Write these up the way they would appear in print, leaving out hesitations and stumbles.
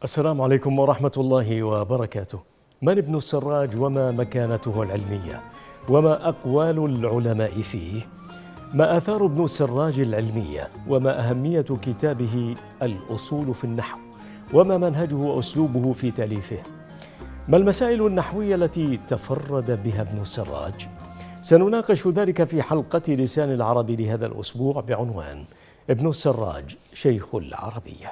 السلام عليكم ورحمة الله وبركاته. من ابن السراج وما مكانته العلمية وما أقوال العلماء فيه؟ ما آثار ابن السراج العلمية وما أهمية كتابه الأصول في النحو وما منهجه وأسلوبه في تأليفه؟ ما المسائل النحوية التي تفرد بها ابن السراج؟ سنناقش ذلك في حلقة لسان العرب لهذا الأسبوع بعنوان ابن السراج شيخ العربية.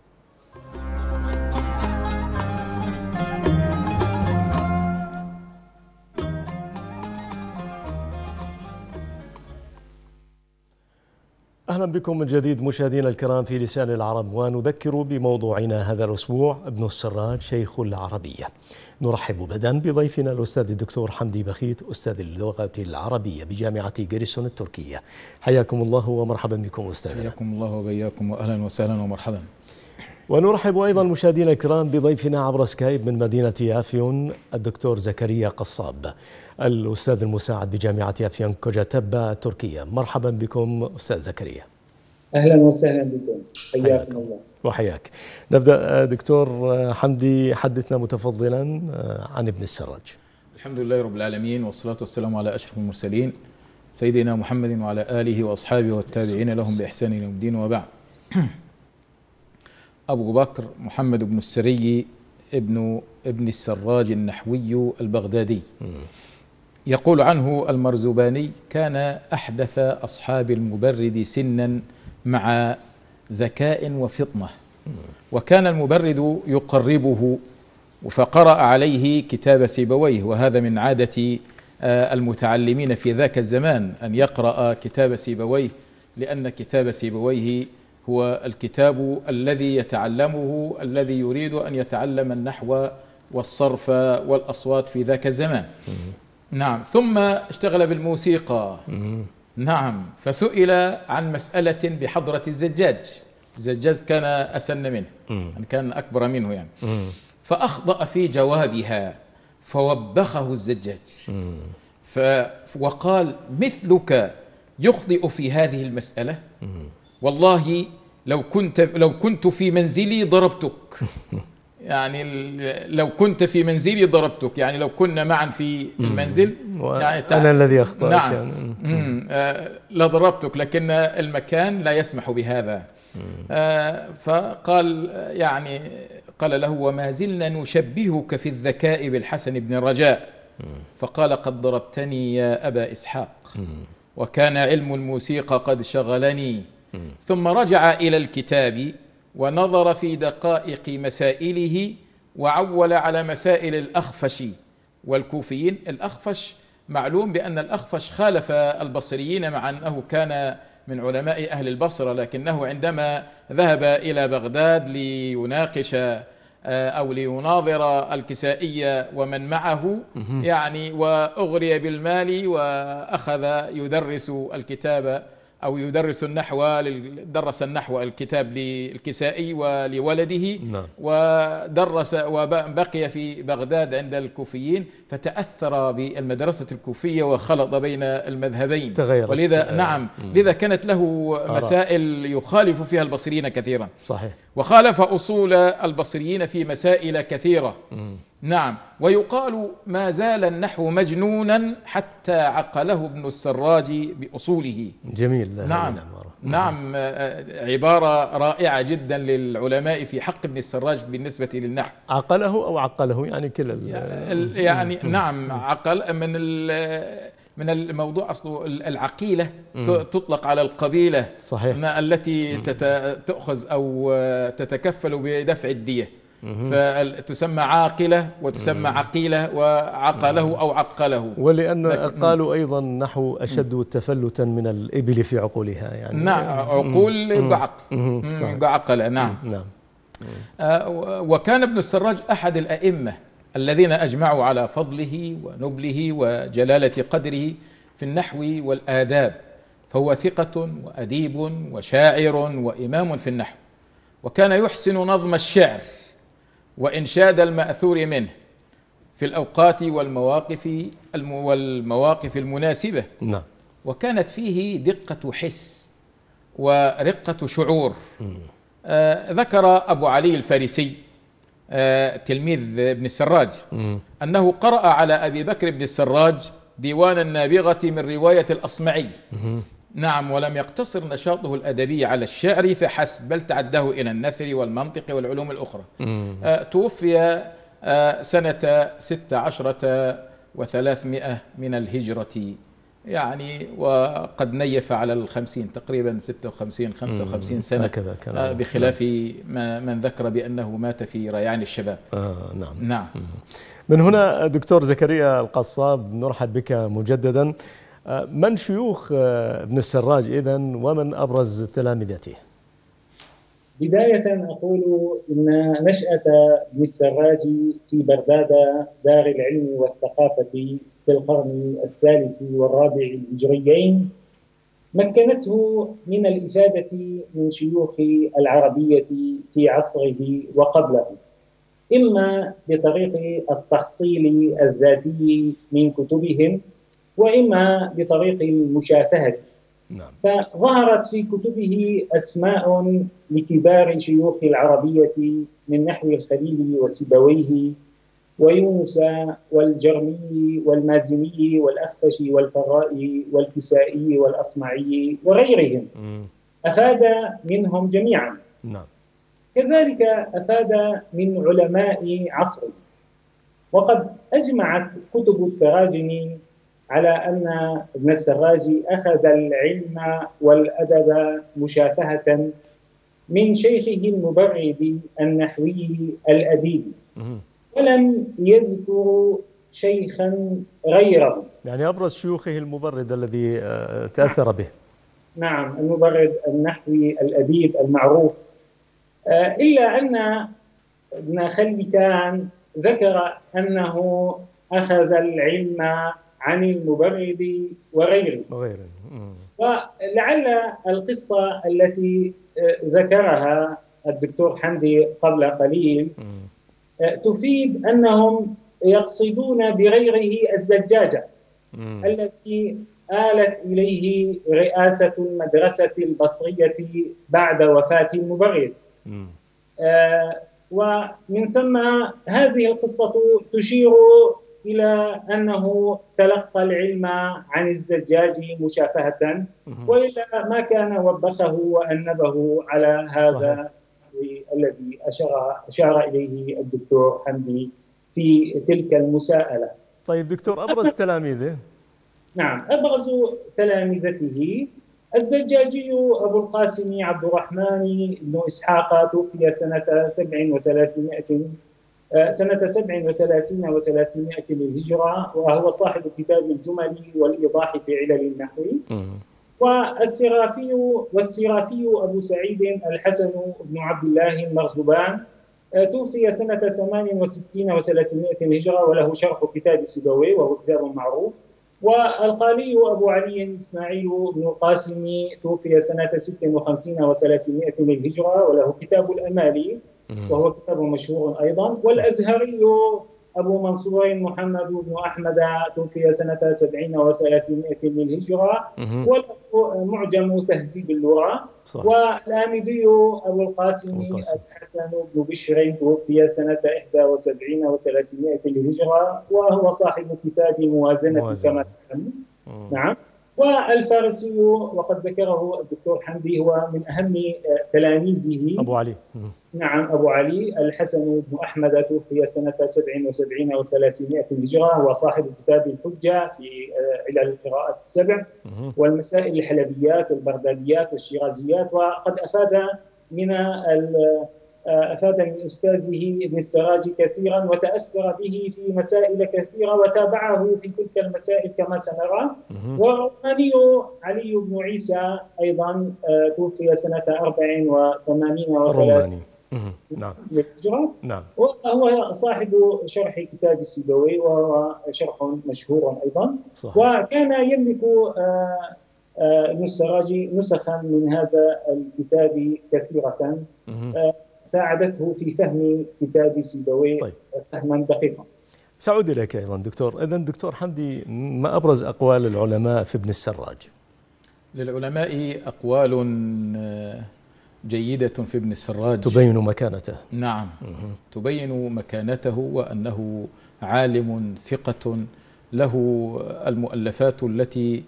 أهلا بكم من جديد مشاهدينا الكرام في لسان العرب، ونذكر بموضوعنا هذا الأسبوع ابن السراج شيخ العربية. نرحب بدءا بضيفنا الأستاذ الدكتور حمدي بخيت، أستاذ اللغة العربية بجامعة جريسون التركية. حياكم الله ومرحبا بكم أستاذنا. حياكم الله وبياكم وأهلا وسهلا ومرحبا. ونرحب أيضا مشاهدينا الكرام بضيفنا عبر سكايب من مدينة أفيون الدكتور زكريا قصاب، الأستاذ المساعد بجامعة أفيون كوجاتبا التركية. مرحبا بكم أستاذ زكريا. أهلا وسهلا بكم، حياكم الله. وحياك. نبدأ دكتور حمدي، حدثنا متفضلا عن ابن السراج. الحمد لله رب العالمين، والصلاة والسلام على أشرف المرسلين سيدنا محمد وعلى آله وأصحابه والتابعين لهم بإحسان إلى يوم الدين، وبعد. أبو بكر محمد بن السري ابن السراج النحوي البغدادي، يقول عنه المرزباني: كان أحدث أصحاب المبرد سنا مع ذكاء وفطنة، وكان المبرد يقربه، فقرأ عليه كتاب سيبويه، وهذا من عادة المتعلمين في ذاك الزمان أن يقرأ كتاب سيبويه، لأن كتاب سيبويه هو الكتاب الذي يتعلمه الذي يريد أن يتعلم النحو والصرف والأصوات في ذاك الزمان. نعم. ثم اشتغل بالموسيقى. نعم. فسئل عن مسألة بحضرة الزجاج. الزجاج كان أسن منه، كان أكبر منه يعني. فأخطأ في جوابها فوبخه الزجاج، وقال: مثلك يخطئ في هذه المسألة؟ والله لو كنت في منزلي ضربتك. يعني لو كنت في منزلي ضربتك، يعني لو كنا معا في المنزل يعني أنا الذي أخطأت. نعم. لضربتك، لكن المكان لا يسمح بهذا. فقال يعني قال له: وما زلنا نشبهك في الذكاء بالحسن بن رجاء. فقال: قد ضربتني يا أبا إسحاق، وكان علم الموسيقى قد شغلني. ثم رجع إلى الكتاب ونظر في دقائق مسائله، وعول على مسائل الأخفش والكوفيين. الأخفش معلوم بأن الأخفش خالف البصريين، مع أنه كان من علماء أهل البصرة، لكنه عندما ذهب إلى بغداد ليناقش أو ليناظر الكسائي ومن معه يعني، وأغري بالمال وأخذ يدرس الكتاب أو يدرس النحو، درس النحو الكتاب للكسائي ولولده، ودرس وبقي في بغداد عند الكوفيين، فتأثر بالمدرسة الكوفية وخلط بين المذهبين، ولذا نعم لذا كانت له مسائل يخالف فيها البصريين كثيرا. صحيح. وخالف أصول البصريين في مسائل كثيرة. نعم. ويقال: ما زال النحو مجنونا حتى عقله ابن السراج بأصوله. جميل. نعم. نعم. عبارة رائعة جدا للعلماء في حق ابن السراج بالنسبة للنحو. عقله أو عقله يعني يعني نعم، عقل من الموضوع أصله العقيلة تطلق على القبيلة. صحيح. التي تأخذ أو تتكفل بدفع الدية، فتسمى عاقلة وتسمى عقيلة، وعقله أو عقله. ولأن قالوا أيضا نحو أشد تفلتا من الإبل في عقولها، يعني نعم، عقول بعقلة. نعم. وكان ابن السراج أحد الأئمة الذين أجمعوا على فضله ونبله وجلالة قدره في النحو والآداب، فهو ثقة وأديب وشاعر وإمام في النحو، وكان يحسن نظم الشعر وإنشاد المأثور منه في الأوقات والمواقف المناسبة. نعم. وكانت فيه دقة حس ورقة شعور. ذكر أبو علي الفارسي تلميذ ابن السراج، أنه قرأ على أبي بكر بن السراج ديوان النابغة من رواية الأصمعي. نعم، ولم يقتصر نشاطه الأدبي على الشعر فحسب، بل تعداه إلى النثر والمنطق والعلوم الأخرى. توفي سنة 16 و300 من الهجرة، يعني وقد نيف على 50 تقريبا 56 55 سنة، بخلاف من ذكر بأنه مات في ريعان الشباب. نعم. نعم. من هنا دكتور زكريا القصاب نرحب بك مجددا. من شيوخ ابن السراج إذن ومن أبرز تلامذته؟ بداية أقول إن نشأة ابن السراج في بغداد دار العلم والثقافة في القرن الثالث والرابع الهجريين مكنته من الإفادة من شيوخ العربية في عصره وقبله، إما بطريق التحصيل الذاتي من كتبهم، وإما بطريق المشافهة. نعم. فظهرت في كتبه أسماء لكبار شيوخ العربية من نحو الخليل وسيبويه ويونس والجرمي والمازني والأخفش والفراء والكسائي والأصمعي وغيرهم، أفاد منهم جميعا. نعم. كذلك أفاد من علماء عصره، وقد أجمعت كتب التراجم على أن ابن السراج أخذ العلم والأدب مشافهة من شيخه المبرد النحوي الأديب، ولم يذكر شيخا غيره. يعني أبرز شيوخه المبرد الذي تأثر به. نعم، المبرد النحوي الأديب المعروف. إلا أن ابن خلكان ذكر أنه أخذ العلم عن المبرد وغيره. ولعل القصة التي ذكرها الدكتور حمدي قبل قليل تفيد أنهم يقصدون بغيره الزجاجة التي آلت إليه رئاسة المدرسة البصرية بعد وفاة المبرد. ومن ثم هذه القصة تشير إلى أنه تلقى العلم عن الزجاج مشافهة، وإلا ما كان وبخه وأنبه على هذا الذي أشار إليه الدكتور حمدي في تلك المساءلة. طيب دكتور، أبرز تلاميذه؟ نعم، أبرز تلامذته الزجاجي أبو القاسم عبد الرحمن بن إسحاق، توفي سنة 37 و300 للهجرة، وهو صاحب كتاب الجمل والإيضاح في علل النحو. والسرافي أبو سعيد الحسن بن عبد الله المرزبان، توفي سنة 68 و300 للهجرة، وله شرح كتاب سيبويه وهو كتاب معروف. والخالي أبو علي إسماعيل بن القاسم، توفي سنة 56 و300 للهجرة، وله كتاب الأمالي وهو كتاب مشهور أيضا. والأزهري أبو منصور محمد بن أحمد، توفي سنة 70 و300 للهجرة، وله معجم تهذيب اللغة. والآمدي أبو القاسم الحسن بن بشر، توفي سنة 71 و300 للهجرة، وهو صاحب كتاب موازنة كما تعلمون. نعم. والفارسي وقد ذكره الدكتور حمدي هو من أهم تلاميذه أبو علي. نعم، أبو علي الحسن بن أحمد، توفي سنة 77 و300 للهجرة، هو صاحب كتاب الحجة في علل القراءات السبع والمسائل الحلبيات والبغداديات والشيرازيات. وقد أفاد من أستاذه ابن السراج كثيرا، وتأثر به في مسائل كثيرة، وتابعه في تلك المسائل كما سنرى. والروماني علي بن عيسى أيضا، توفي سنة 84 و300 للهجرة، وهو صاحب شرح كتاب السيبويه، وهو شرح مشهور أيضا. وكان يملك ابن السراج نسخا من هذا الكتاب كثيرة ساعدته في فهم كتاب سيبويه فهما دقيقا. سأعود إليك أيضا دكتور. إذن دكتور حمدي، ما أبرز أقوال العلماء في ابن السراج؟ للعلماء أقوال جيدة في ابن السراج تبين مكانته. نعم، تبين مكانته وأنه عالم ثقة له المؤلفات التي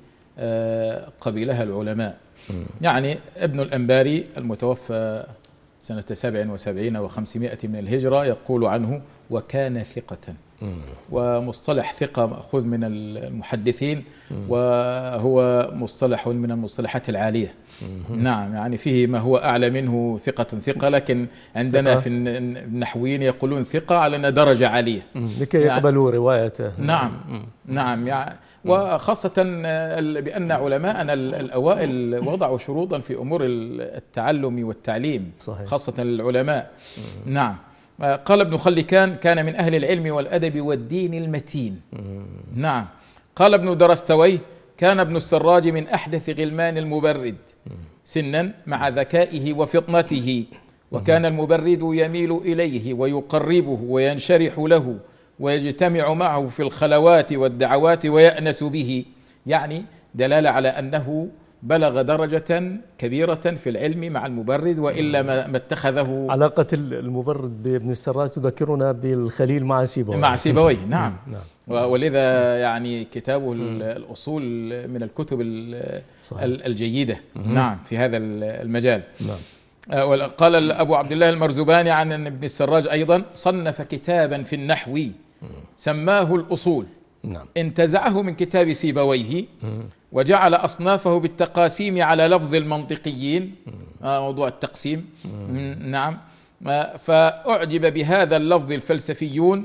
قبلها العلماء. يعني ابن الأنباري المتوفى سنة 77 و500 من الهجرة يقول عنه: وكان ثقة. ومصطلح ثقة مأخوذ من المحدثين، وهو مصطلح من المصطلحات العالية. نعم، يعني فيه ما هو أعلى منه ثقة ثقة، لكن عندنا في النحويين يقولون ثقة على أنها درجة عالية لكي يقبلوا روايته. نعم نعم، يعني وخاصة بأن علماءنا الأوائل وضعوا شروطا في أمور التعلم والتعليم. صحيح. خاصة العلماء. نعم. قال ابن خلكان: كان من أهل العلم والأدب والدين المتين. نعم. قال ابن درستويه: كان ابن السراج من أحدث غلمان المبرد سنا مع ذكائه وفطنته، وكان المبرد يميل إليه ويقربه وينشرح له ويجتمع معه في الخلوات والدعوات ويأنس به. يعني دلالة على أنه بلغ درجة كبيرة في العلم مع المبرد، وإلا ما اتخذه. علاقة المبرد بابن السراج تذكرنا بالخليل مع سيبويه. مع سيبويه. نعم. ولذا يعني كتابه الأصول من الكتب الجيدة. نعم، في هذا المجال. نعم. قال أبو عبد الله المرزباني عن ابن السراج أيضا: صنف كتابا في النحو سماه الأصول. نعم. انتزعه من كتاب سيبويه وجعل أصنافه بالتقاسيم على لفظ المنطقيين، موضوع التقسيم. نعم. فأعجب بهذا اللفظ الفلسفيون،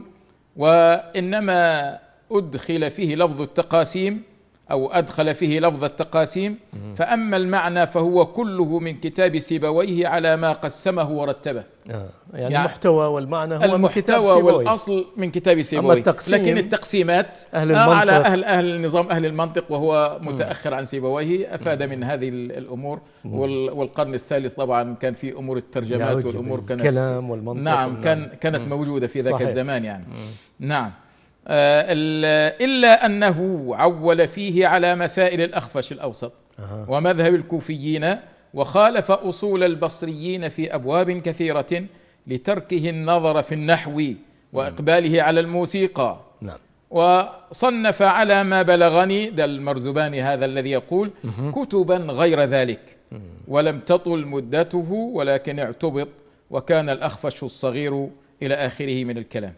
وإنما أدخل فيه لفظ التقاسيم أو أدخل فيه لفظ التقاسيم، فأما المعنى فهو كله من كتاب سيبويه على ما قسمه ورتبه. يعني المحتوى والمعنى هو المحتوى من كتاب سيبويه، والأصل من كتاب سيبويه، لكن التقسيمات على أهل النظام، أهل المنطق، وهو متأخر عن سيبويه، أفاد من هذه الأمور. والقرن الثالث طبعا كان في أمور الترجمات والأمور كانت الكلام والمنطق. نعم، كانت موجودة في ذاك الزمان يعني. نعم. إلا أنه عول فيه على مسائل الأخفش الأوسط ومذهب الكوفيين، وخالف أصول البصريين في أبواب كثيرة لتركه النظر في النحو وإقباله على الموسيقى. نعم. وصنف على ما بلغني، ده المرزباني هذا الذي يقول: كتبا غير ذلك، ولم تطل مدته ولكن اعتبط، وكان الأخفش الصغير إلى آخره من الكلام.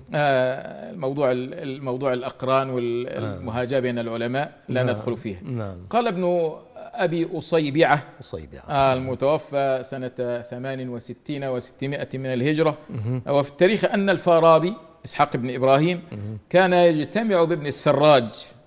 الموضوع الأقران والمهاجة بين العلماء لا ندخل فيه. قال ابن أبي أصيبعة المتوفى سنة 68 و600 من الهجرة، وفي التاريخ أن الفارابي إسحاق بن إبراهيم كان يجتمع بابن السراج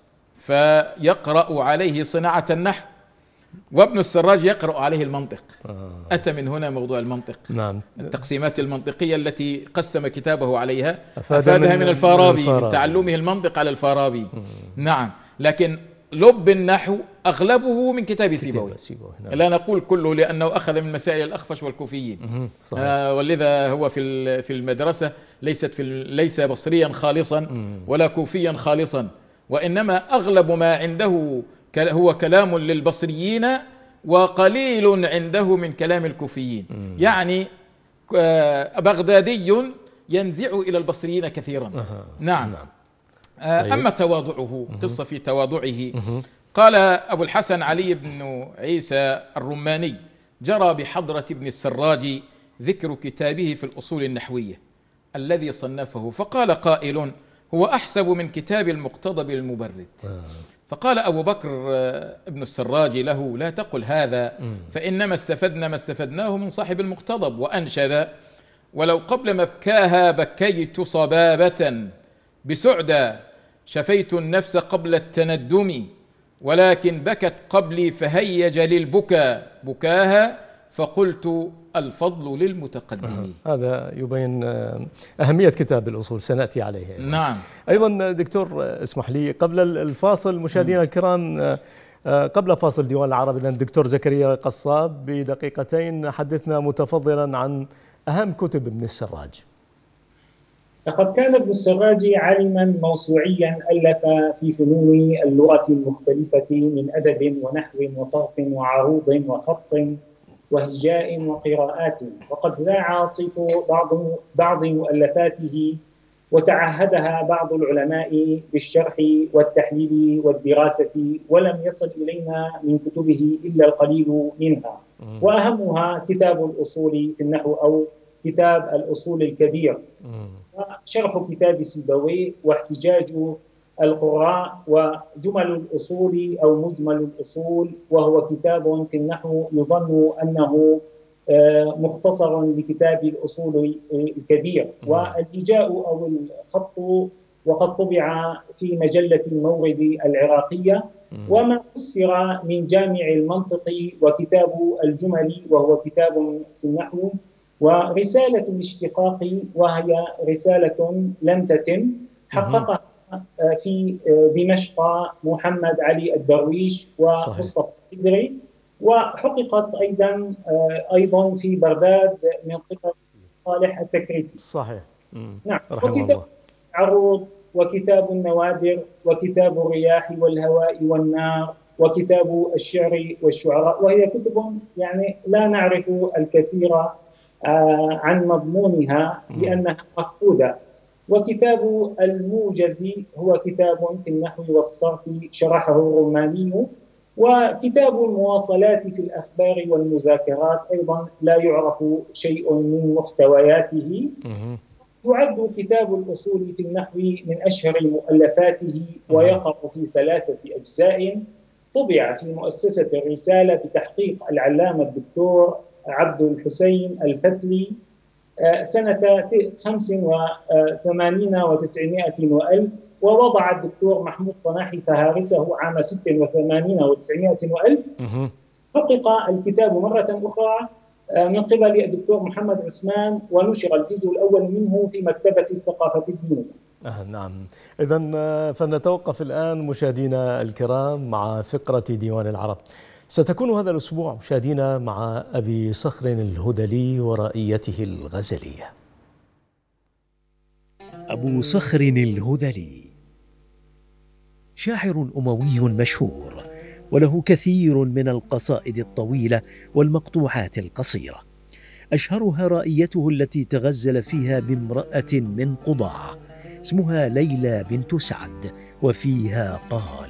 فيقرأ عليه صناعة النحو، وابن السراج يقرأ عليه المنطق. أتى من هنا موضوع المنطق. نعم. التقسيمات المنطقية التي قسم كتابه عليها أفادها من الفارابي، من تعلمه المنطق على الفارابي. نعم. لكن لب النحو أغلبه من كتاب سيبويه. نعم. لا نقول كله، لأنه أخذ من مسائل الأخفش والكوفيين. ولذا هو في المدرسة ليس بصريا خالصا ولا كوفيا خالصا، وإنما أغلب ما عنده هو كلام للبصريين وقليل عنده من كلام الكوفيين. يعني بغدادي ينزع إلى البصريين كثيرا. نعم. أما تواضعه، قصة في تواضعه. قال أبو الحسن علي بن عيسى الرماني: جرى بحضرة ابن السراج ذكر كتابه في الأصول النحوية الذي صنفه، فقال قائل: هو أحسب من كتاب المقتضب المبرد. فقال أبو بكر ابن السراج له: لا تقل هذا، فإنما استفدنا ما استفدناه من صاحب المقتضب. وأنشد: ولو قبل مبكاها بكيت صبابة بسعدى، شفيت النفس قبل التندم، ولكن بكت قبلي فهيج للبكاء بكاها، فقلت الفضل للمتقدمين. هذا يبين أهمية كتاب الأصول، سنأتي عليه. نعم. أيضا دكتور اسمح لي قبل الفاصل مشاهدينا الكرام، قبل فاصل ديوان العربي لأن الدكتور زكريا قصاب بدقيقتين حدثنا متفضلا عن أهم كتب ابن السراج. لقد كان ابن السراج عالما موسوعيا، ألف في فنون اللغة المختلفة من أدب ونحو وصرف وعروض وخط وهجاء وقراءات، وقد ذاع صيت بعض مؤلفاته وتعهدها بعض العلماء بالشرح والتحليل والدراسة، ولم يصل إلينا من كتبه إلا القليل منها، وأهمها كتاب الأصول في النحو أو كتاب الأصول الكبير، وشرح كتاب سيبويه، واحتجاج القراء، وجمل الأصول أو مجمل الأصول، وهو كتاب في النحو يظن أنه مختصر لكتاب الأصول الكبير، والإيجاء أو الخط وقد طبع في مجلة المورد العراقية، وما فسر من جامع المنطق، وكتاب الجمل وهو كتاب في النحو، ورسالة الاشتقاق وهي رسالة لم تتم حققها في دمشق محمد علي الدرويش ومصطفى الخدري، وحققت أيضا في بغداد من قبل صالح التكريتي. صحيح. نعم. وكتاب العروض، وكتاب النوادر، وكتاب الرياح والهواء والنار، وكتاب الشعر والشعراء، وهي كتب يعني لا نعرف الكثير عن مضمونها لأنها مفقودة. وكتاب الموجز هو كتاب في النحو والصرف شرحه الروماني، وكتاب المواصلات في الأخبار والمذاكرات أيضا لا يعرف شيء من محتوياته. يعد كتاب الأصول في النحو من أشهر مؤلفاته، ويقع في 3 أجزاء، طبع في مؤسسة الرسالة بتحقيق العلامة الدكتور عبد الحسين الفتلي سنة 85 و900 وألف، ووضع الدكتور محمود طناحي فهارسه عام 86 و900 وألف. حقق الكتاب مرة أخرى من قبل الدكتور محمد عثمان، ونشر الجزء الأول منه في مكتبة الثقافة الدينية. نعم. إذن فلنتوقف الآن مشاهدينا الكرام مع فقرة ديوان العرب. ستكون هذا الأسبوع مشاهدينا مع أبي صخر الهذلي ورائيته الغزلية. أبو صخر الهذلي شاعر أموي مشهور، وله كثير من القصائد الطويلة والمقطوعات القصيرة، أشهرها رائيته التي تغزل فيها بامرأة من قضاع اسمها ليلى بنت سعد، وفيها قال: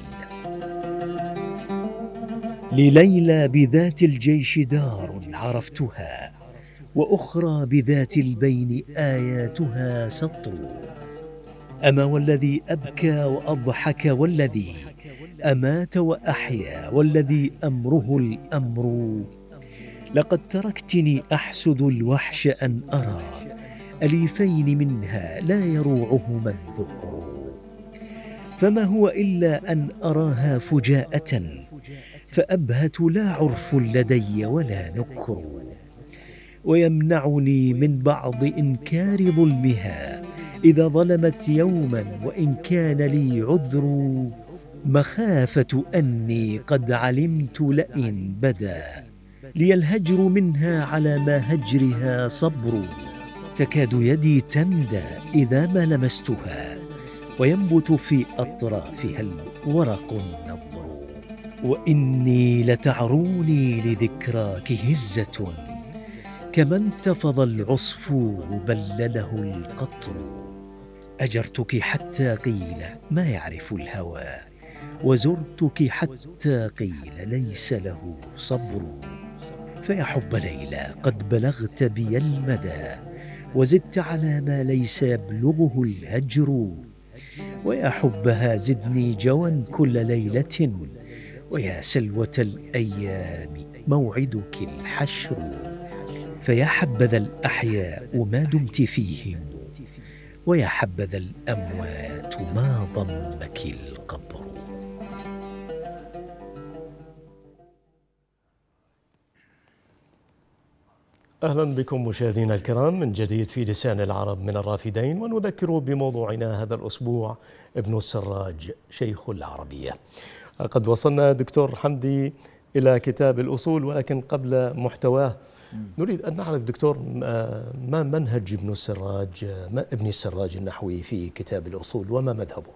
لليلى بذات الجيش دار عرفتها، وأخرى بذات البين آياتها سطر، أما والذي أبكى وأضحك، والذي أمات وأحيا، والذي أمره الأمر، لقد تركتني أحسد الوحش أن أرى أليفين منها لا يروعهما الذكر، فما هو إلا أن أراها فجاءة، فأبهت لا عرف لدي ولا نكر، ويمنعني من بعض إنكار ظلمها إذا ظلمت يوما، وإن كان لي عذر، مخافة أني قد علمت لئن بدا لي الهجر منها على ما هجرها صبر، تكاد يدي تندى إذا ما لمستها، وينبت في أطرافها الورق النضر، وإني لتعروني لذكراك هزة، كما انتفض العصفور بلله القطر، أجرتك حتى قيل ما يعرف الهوى، وزرتك حتى قيل ليس له صبر، فيا حب ليلى قد بلغت بي المدى، وزدت على ما ليس يبلغه الهجر، ويا حبها زدني جوا كل ليلة، ويا سلوة الأيام موعدك الحشر، فيا حبذا الأحياء ما دمت فيهم، ويا حبذا الأموات ما ضمك القبر. أهلا بكم مشاهدينا الكرام من جديد في لسان العرب من الرافدين، ونذكر بموضوعنا هذا الأسبوع ابن السراج شيخ العربية. قد وصلنا دكتور حمدي إلى كتاب الأصول، ولكن قبل محتواه نريد أن نعرف دكتور ما منهج ابن السراج النحوي في كتاب الأصول، وما مذهبه؟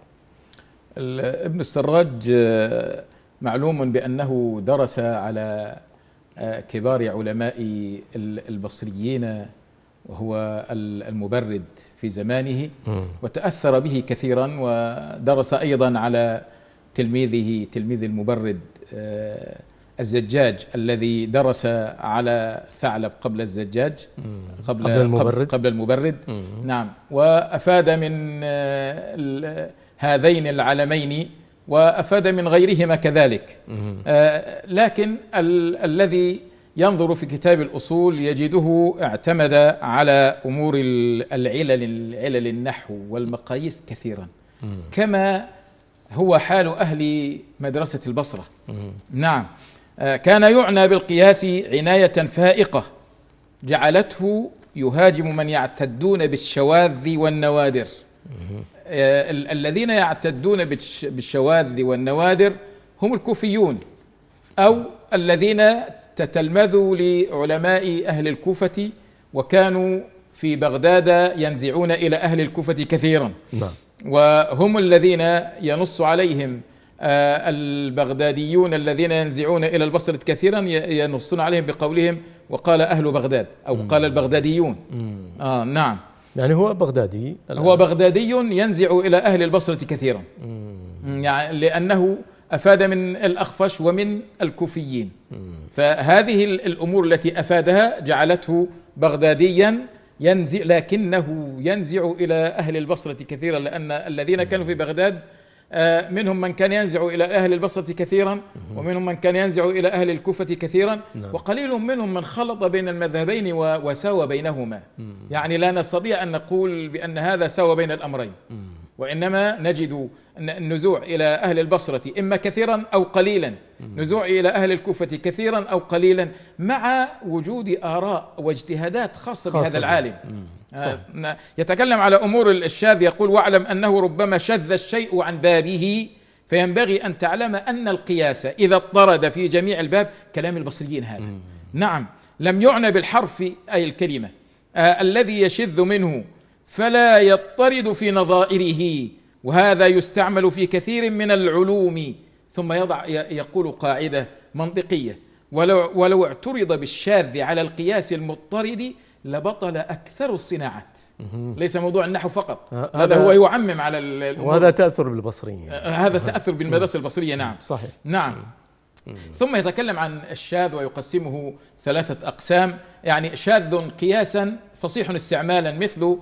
ابن السراج معلوم بأنه درس على كبار علماء البصريين، وهو المبرد في زمانه، وتأثر به كثيرا، ودرس أيضا على تلميذ المبرد الزجاج، الذي درس على ثعلب قبل الزجاج، قبل المبرد. نعم، وأفاد من هذين العلمين، وأفاد من غيرهما كذلك. لكن الذي ينظر في كتاب الأصول يجده اعتمد على أمور العلل النحو والمقاييس كثيرا، كما هو حال أهل مدرسة البصرة. نعم، كان يعنى بالقياس عناية فائقة جعلته يهاجم من يعتدون بالشواذ والنوادر. الذين يعتدون بالشواذ والنوادر هم الكوفيون، أو الذين تتلمذوا لعلماء أهل الكوفة، وكانوا في بغداد ينزعون إلى أهل الكوفة كثيرا. وهم الذين ينص عليهم البغداديون الذين ينزعون إلى البصرة كثيرا، ينصون عليهم بقولهم وقال أهل بغداد، أو قال البغداديون. نعم، يعني هو بغدادي، ينزع إلى أهل البصرة كثيرا، يعني لأنه أفاد من الأخفش ومن الكوفيين. فهذه الأمور التي أفادها جعلته بغداديا لكنه ينزع إلى أهل البصرة كثيرا، لأن الذين كانوا في بغداد منهم من كان ينزع إلى أهل البصرة كثيرا، ومنهم من كان ينزع إلى أهل الكوفة كثيرا، وقليل منهم من خلط بين المذهبين وساوى بينهما. يعني لا نستطيع أن نقول بأن هذا ساوى بين الأمرين، وإنما نجد النزوع إلى أهل البصرة إما كثيرا أو قليلا، نزوع إلى أهل الكوفة كثيرا أو قليلا، مع وجود آراء واجتهادات خاصة بهذا العالم. يتكلم على أمور الشاذ، يقول: واعلم أنه ربما شذ الشيء عن بابه، فينبغي أن تعلم أن القياس إذا اضطرد في جميع الباب، كلام البصريين هذا. نعم، لم يعنى بالحرف أي الكلمة الذي يشذ منه فلا يضطرد في نظائره، وهذا يستعمل في كثير من العلوم. ثم يقول قاعدة منطقية: ولو اعترض بالشاذ على القياس المضطرد لبطل أكثر الصناعات. ليس موضوع النحو فقط، هذا هو يعمم على وهذا تأثر بالبصريين، هذا تأثر بالمدرسة البصرية. نعم، صحيح. نعم. ثم يتكلم عن الشاذ ويقسمه 3 أقسام، يعني شاذ قياسا فصيح استعمالا، مثل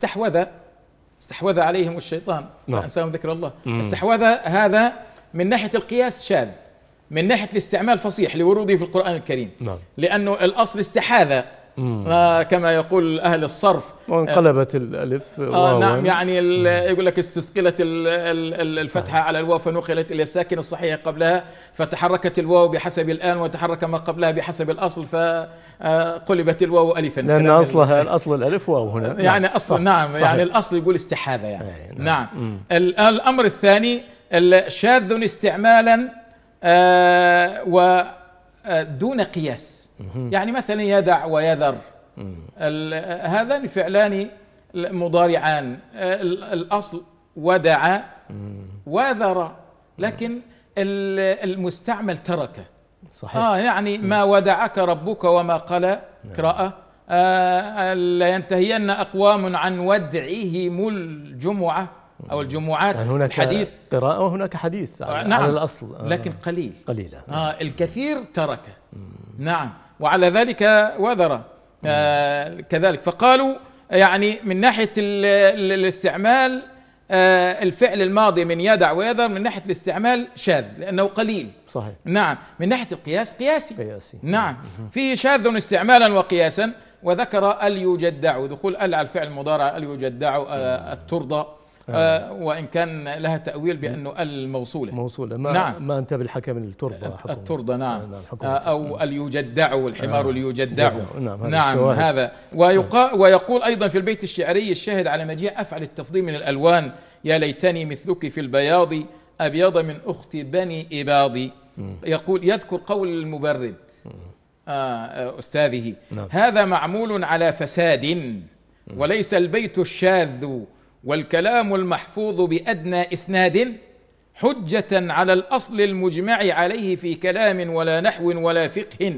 استحوذ عليهم الشيطان فأنساهم ذكر الله. استحوذ هذا من ناحية القياس شاذ، من ناحية الاستعمال فصيح لوروده في القرآن الكريم. لأنه الأصل استحاذ، كما يقول أهل الصرف، وانقلبت الألف واو. نعم، يعني يقول لك استثقلت الفتحة على الواو فنقلت إلى الساكن الصحيح قبلها، فتحركت الواو بحسب الآن، وتحرك ما قبلها بحسب الأصل، فقلبت الواو ألفا، لأن أصل الألف واو هنا. يعني أصل نعم، صحيح. يعني الأصل يقول استحاذة يعني. نعم. الأمر الثاني شاذ استعمالا ودون قياس، يعني مثلا يدع ويذر، هذان فعلان مضارعان، الأصل ودع وذر، لكن المستعمل ترك. صحيح. يعني ما ودعك ربك وما قلى، قراءة لينتهين أقوام عن ودعهم الجمعة أو الجمعات. يعني هناك حديث قراءة وهناك حديث على الأصل، لكن قليلة. الكثير ترك. نعم، وعلى ذلك وذر كذلك. فقالوا يعني من ناحية الاستعمال الفعل الماضي من يدع ويذر من ناحية الاستعمال شاذ لأنه قليل. صحيح. نعم. من ناحية القياس قياسي. نعم، فيه شاذ استعمالا وقياسا. وذكر اليجدع، دخول على الفعل المضارع اليجدع، الترضى، وإن كان لها تأويل بأنه الموصولة نعم. ما أنت بالحكم الترضى نعم. أو اليجدع والحمار اليجدع. نعم هذا. ويقول أيضا في البيت الشعري الشاهد على مجيء أفعل التفضيل من الألوان: يا ليتني مثلك في البياض أبيض من أخت بني إباضي. يقول يذكر قول المبرد أستاذه: هذا معمول على فساد وليس البيت الشاذ والكلام المحفوظ بأدنى إسناد حجة على الأصل المجمع عليه في كلام ولا نحو ولا فقه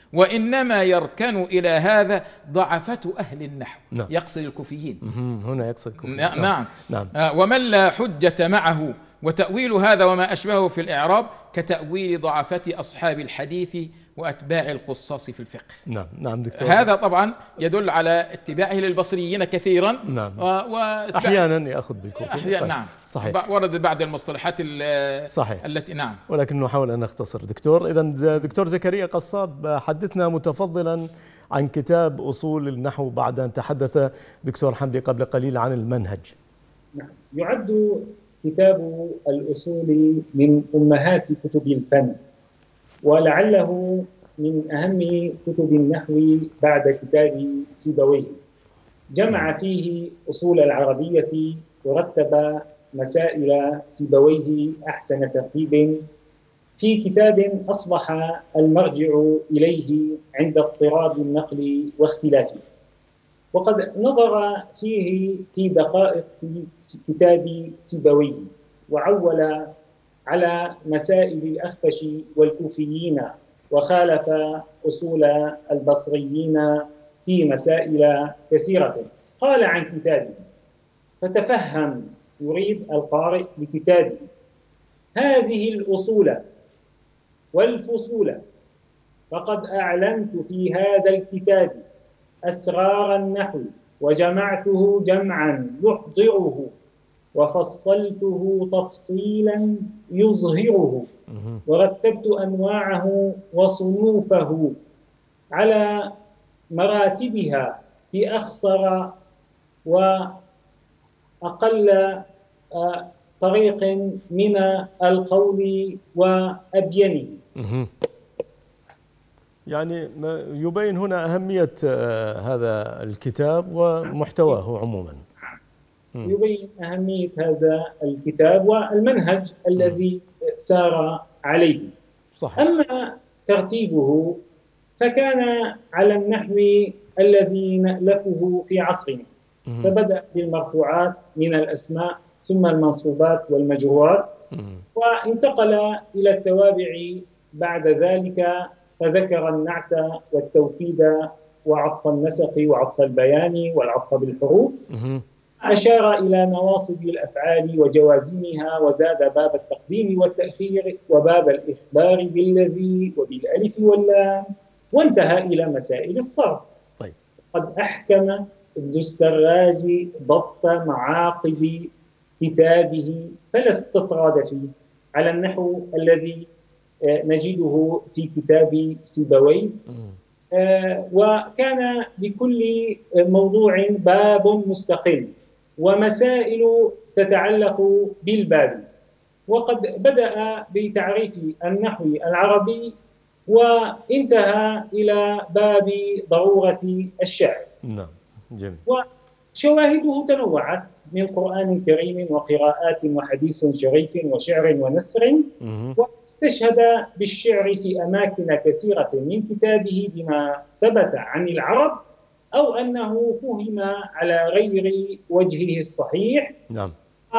وإنما يركن إلى هذا ضعفة أهل النحو. نعم. يقصد الكوفيين. هنا يقصد الكوفيين. نعم. نعم. ومن لا حجة معه، وتأويل هذا وما أشبهه في الإعراب كتأويل ضعفة أصحاب الحديث وأتباع القصاص في الفقه. نعم. نعم دكتور. هذا طبعا يدل على اتباعه للبصريين كثيرا. نعم. أحيانا يأخذ بالكوفي. نعم. صحيح. ورد بعد المصطلحات صحيح. التي نعم. ولكن نحاول أن نختصر. دكتور، إذن دكتور زكريا قصاب، حدثنا متفضلا عن كتاب أصول النحو بعد أن تحدث دكتور حمدي قبل قليل عن المنهج. نعم. يعد كتاب الأصول من أمهات كتب الفن، ولعله من أهم كتب النحو بعد كتاب سيبويه. جمع فيه أصول العربية ورتب مسائل سيبويه أحسن ترتيب في كتاب أصبح المرجع إليه عند اضطراب النقل واختلافه. وقد نظر فيه في دقائق كتاب سيبويه، وعول على مسائل الأخفش والكوفيين، وخالف أصول البصريين في مسائل كثيرة. قال عن كتابه: فتفهم، يريد القارئ لكتابه، هذه الأصول والفصول فقد أعلنت في هذا الكتاب أسرار النحو، وجمعته جمعا يحضره، وفصلته تفصيلا يظهره، ورتبت أنواعه وصنوفه على مراتبها بأخصر وأقل طريق من القول وأبينه. يعني يبين هنا أهمية هذا الكتاب ومحتواه عموما. يبين أهمية هذا الكتاب والمنهج الذي سار عليه. صحيح. أما ترتيبه فكان على النحو الذي نألفه في عصرنا، فبدأ بالمرفوعات من الأسماء، ثم المنصوبات والمجرورات، وانتقل إلى التوابع بعد ذلك، فذكر النعت والتوكيد وعطف النسق وعطف البيان والعطف بالحروف. أشار إلى نواصب الأفعال وجوازمها، وزاد باب التقديم والتأخير وباب الإخبار بالذي وبالألف واللام، وانتهى إلى مسائل الصرف. طيب. قد أحكم ابن السراج ضبط معاقب كتابه فلا استطراد فيه على النحو الذي نجده في كتاب سيبويه. وكان لكل موضوع باب مستقل ومسائل تتعلق بالباب. وقد بدأ بتعريف النحو العربي وانتهى إلى باب ضرورة الشعر. نعم. جميل. وشواهده تنوعت من قرآن كريم وقراءات وحديث شريف وشعر ونثر، واستشهد بالشعر في أماكن كثيرة من كتابه بما ثبت عن العرب أو أنه فهم على غير وجهه الصحيح. نعم.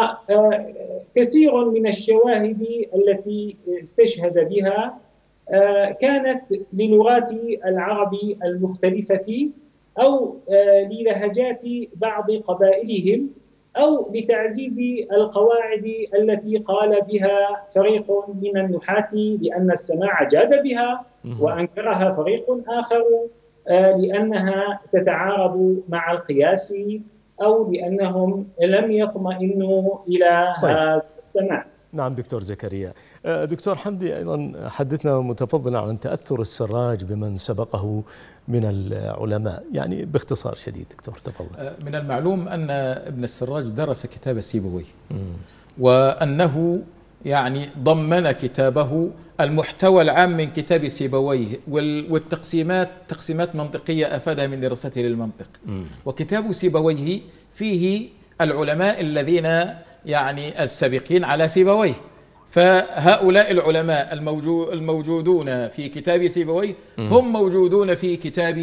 كثير من الشواهد التي استشهد بها كانت للغات العرب المختلفة، أو للهجات بعض قبائلهم، أو لتعزيز القواعد التي قال بها فريق من النحاة لأن السماع جاد بها، وأنكرها فريق آخر لأنها تتعارض مع القياس، أو لأنهم لم يطمئنوا إلى هذا السماع. نعم دكتور زكريا. دكتور حمدي، أيضا حدثنا متفضلا عن تأثر السراج بمن سبقه من العلماء، يعني باختصار شديد دكتور تفضل. من المعلوم أن ابن السراج درس كتاب سيبويه، وأنه يعني ضمن كتابه المحتوى العام من كتاب سيبويه، والتقسيمات تقسيمات منطقية أفادها من دراسته للمنطق. وكتاب سيبويه فيه العلماء الذين يعني السابقين على سيبويه، فهؤلاء العلماء الموجودون في كتاب سيبويه هم موجودون في كتاب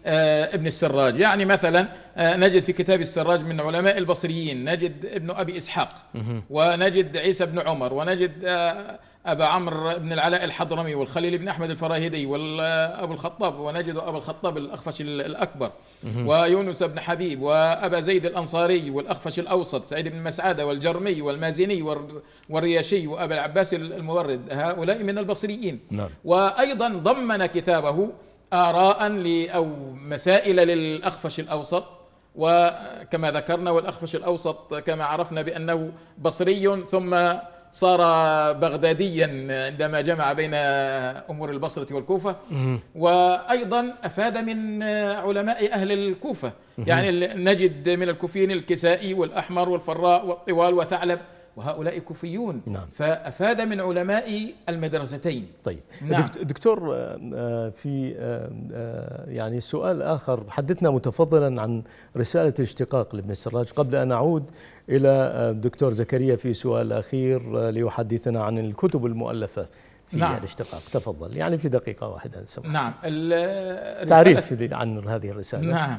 ابن السراج. يعني مثلا نجد في كتاب السراج من علماء البصريين نجد ابن أبي إسحاق، ونجد عيسى بن عمر، ونجد أبا عمرو بن العلاء الحضرمي، والخليل بن أحمد الفراهيدي، وأبو الخطاب، ونجد أبا الخطاب الأخفش الأكبر، ويونس بن حبيب، وأبا زيد الأنصاري، والأخفش الأوسط، سعيد بن مسعدة، والجرمي، والمازني، والرياشي، وأبا العباس المورد. هؤلاء من البصريين. نعم. وأيضا ضمن كتابه آراء أو مسائل للأخفش الأوسط، وكما ذكرنا والأخفش الأوسط كما عرفنا بأنه بصري ثم صار بغداديا عندما جمع بين أمور البصرة والكوفة. وأيضا أفاد من علماء أهل الكوفة، يعني نجد من الكوفيين الكسائي والأحمر والفراء والطوال وثعلب، وهؤلاء كوفيون. نعم. فأفاد من علماء المدرستين. طيب. نعم. دكتور، في يعني سؤال آخر، حدثنا متفضلا عن رسالة الاشتقاق لابن السراج قبل أن أعود إلى الدكتور زكريا في سؤال أخير ليحدثنا عن الكتب المؤلفة في نعم. الاشتقاق. تفضل، يعني في دقيقة واحدة سمحت. نعم. تعريف عن هذه الرسالة. نعم.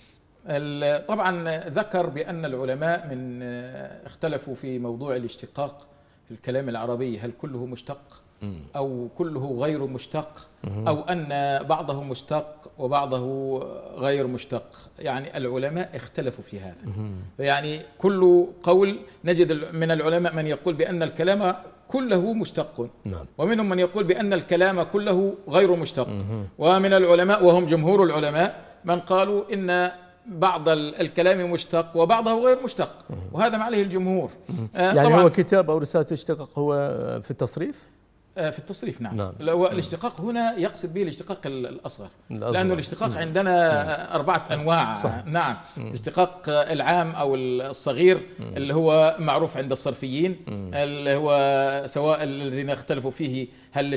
طبعا ذكر بأن العلماء اختلفوا في موضوع الاشتقاق في الكلام العربي، هل كله مشتق أو كله غير مشتق، أو أن بعضه مشتق وبعضه غير مشتق. يعني العلماء اختلفوا في هذا. يعني كل قول نجد من العلماء من يقول بأن الكلام كله مشتق، نعم. ومنهم من يقول بأن الكلام كله غير مشتق، ومن العلماء وهم جمهور العلماء من قالوا إن بعض الكلام مشتق وبعضه غير مشتق، وهذا ما عليه الجمهور. يعني هو كتاب أو رسالة اشتقاق هو في التصريف؟ في التصريف. نعم. نعم. الاشتقاق هنا يقصد به الاشتقاق الأصغر، لأنه الاشتقاق عندنا 4 أنواع. صح. نعم. الاشتقاق العام أو الصغير اللي هو معروف عند الصرفيين، اللي هو سواء الذين اختلفوا فيه هل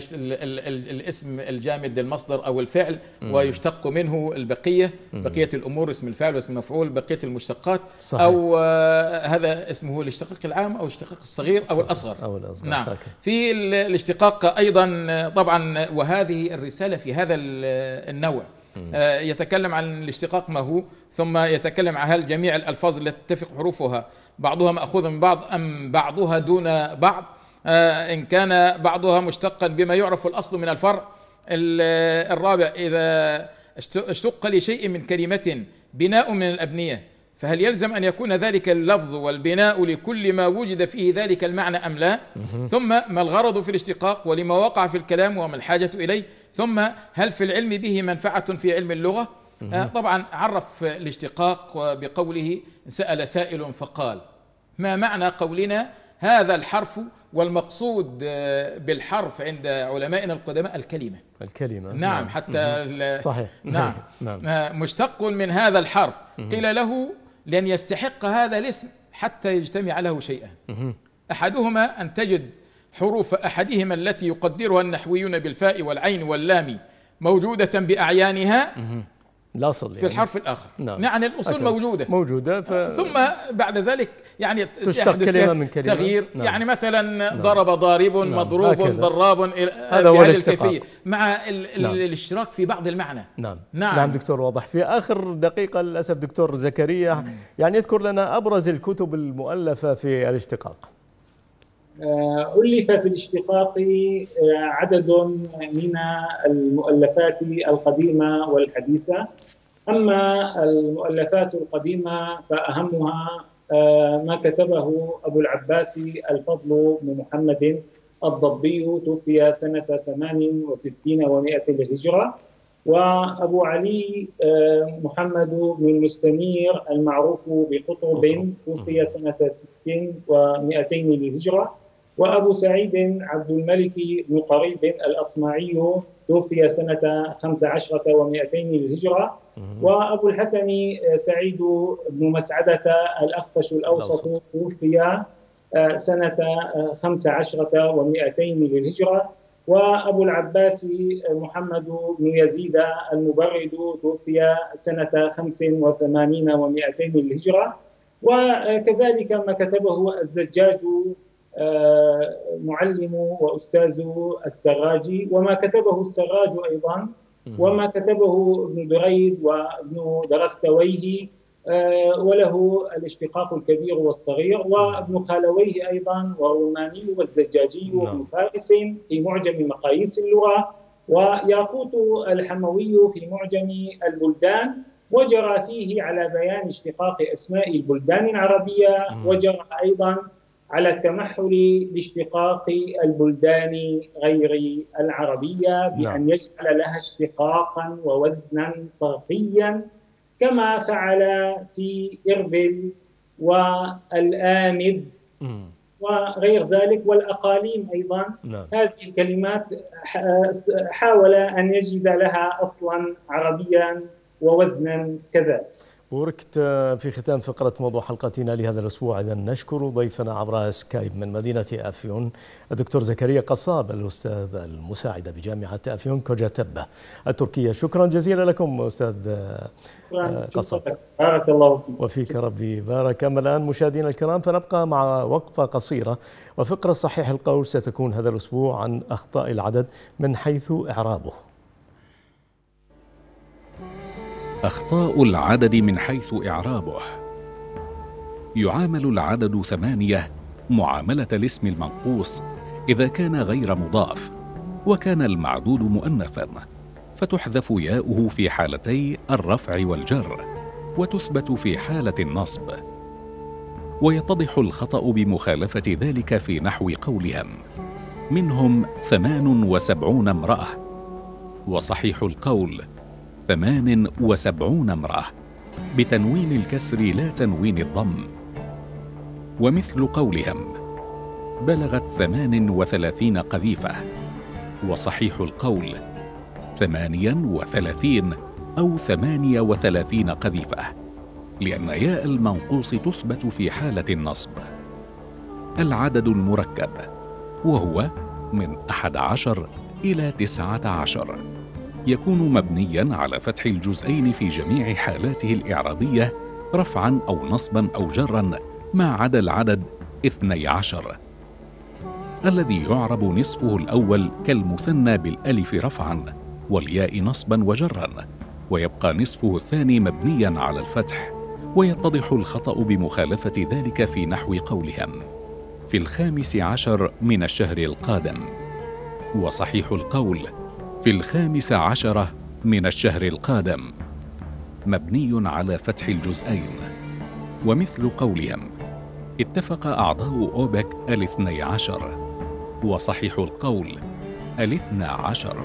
الاسم الجامد المصدر أو الفعل، ويشتق منه البقية، بقية الأمور، اسم الفاعل واسم المفعول، بقية المشتقات. صحيح. أو هذا اسمه الاشتقاق العام أو الاشتقاق الصغير أو الأصغر. نعم. في الاشتقاق أيضا طبعا، وهذه الرسالة في هذا النوع يتكلم عن الاشتقاق ما هو، ثم يتكلم عن هل جميع الألفاظ التي تتفق حروفها بعضها مأخوذ من بعض أم بعضها دون بعض، إن كان بعضها مشتقا بما يعرف الأصل من الفرع. الرابع، إذا اشتق لشيء من كلمة بناء من الأبنية، فهل يلزم أن يكون ذلك اللفظ والبناء لكل ما وجد فيه ذلك المعنى أم لا؟ ثم ما الغرض في الاشتقاق ولما وقع في الكلام وما الحاجة إليه؟ ثم هل في العلم به منفعة في علم اللغة؟ طبعا عرف الاشتقاق بقوله: سأل سائل فقال. ما معنى قولنا هذا الحرف؟ والمقصود بالحرف عند علمائنا القدماء الكلمة. نعم. حتى صحيح. نعم. مشتق من هذا الحرف. قيل له لن يستحق هذا الاسم حتى يجتمع له شيئا. أحدهما أن تجد حروف أحدهما التي يقدرها النحويون بالفاء والعين واللام موجودة بأعيانها الأصل في الحرف الآخر. نعم. يعني الأصول موجودة ثم بعد ذلك يعني تشتق كلمة من كلمة. تغيير. نعم. يعني مثلا ضرب ضارب، نعم. مضروب ضراب، هذا هو الاشتقاق مع الاشتراك في بعض المعنى. نعم. نعم دكتور، واضح. في آخر دقيقة للأسف دكتور زكريا، يعني اذكر لنا أبرز الكتب المؤلفة في الاشتقاق. ألف في الاشتقاق عدد من المؤلفات القديمة والحديثة. أما المؤلفات القديمة فأهمها ما كتبه أبو العباس الفضل بن محمد الضبي، توفي سنة 68 و100 للهجرة. وأبو علي محمد بن مستنير المعروف بقطب، توفي سنة 60 و200 للهجرة. وأبو سعيد عبد الملك بن قريب الأصمعي، توفي سنة 15 و200 للهجرة. وأبو الحسن سعيد بن مسعدة الأخفش الأوسط، توفي سنة 15 و200 للهجرة. وأبو العباس محمد بن يزيد المبرد، توفي سنة 85 و200 للهجرة. وكذلك ما كتبه الزجاج معلم وأستاذ السراج، وما كتبه السراج أيضا وما كتبه ابن دريد وابن درستويه، وله الاشتقاق الكبير والصغير، وابن خالويه أيضا، والروماني والزجاجي وابن فارس في معجم مقاييس اللغة، وياقوت الحموي في معجم البلدان، وجرى فيه على بيان اشتقاق أسماء البلدان العربية، وجرى أيضا على التمحل باشتقاق البلدان غير العربية بأن يجعل لها اشتقاقا ووزنا صرفيا، كما فعل في إربل والآمد وغير ذلك والأقاليم أيضا. هذه الكلمات حاول أن يجد لها أصلا عربيا ووزنا كذلك. بوركت. في ختام فقرة موضوع حلقتنا لهذا الأسبوع إذا نشكر ضيفنا عبر سكايب من مدينة أفيون الدكتور زكريا قصاب، الأستاذ المساعد بجامعة أفيون كوجاتبة التركية. شكرا جزيلا لكم أستاذ قصاب. بارك الله فيك. وفيك ربي بارك. أما الآن مشاهدينا الكرام فنبقى مع وقفة قصيرة، وفقرة صحيح القول ستكون هذا الأسبوع عن أخطاء العدد من حيث إعرابه. أخطاء العدد من حيث إعرابه. يعامل العدد 8 معاملة الاسم المنقوص إذا كان غير مضاف وكان المعدود مؤنثا، فتحذف ياؤه في حالتي الرفع والجر، وتثبت في حالة النصب. ويتضح الخطأ بمخالفة ذلك في نحو قولهم: منهم 78 امرأة. وصحيح القول 78 امرأة بتنوين الكسر لا تنوين الضم. ومثل قولهم: بلغت 38 قذيفة. وصحيح القول 38 أو 38 قذيفة، لأن ياء المنقوص تثبت في حالة النصب. العدد المركب وهو من 11 إلى 19 يكون مبنيا على فتح الجزئين في جميع حالاته الإعرابية رفعا أو نصبا أو جرا، ما عدا العدد 12 الذي يعرب نصفه الأول كالمثنى بالألف رفعا والياء نصبا وجرا، ويبقى نصفه الثاني مبنيا على الفتح. ويتضح الخطأ بمخالفة ذلك في نحو قولهم: في 15 من الشهر القادم. وصحيح القول في 15 من الشهر القادم، مبني على فتح الجزئين. ومثل قولهم: اتفق أعضاء أوبك 12. وصحيح القول 12.